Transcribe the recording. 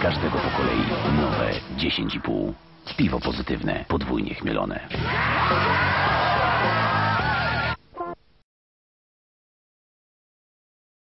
każdego po kolei. Nowe 10,5. Piwo pozytywne, podwójnie chmielone.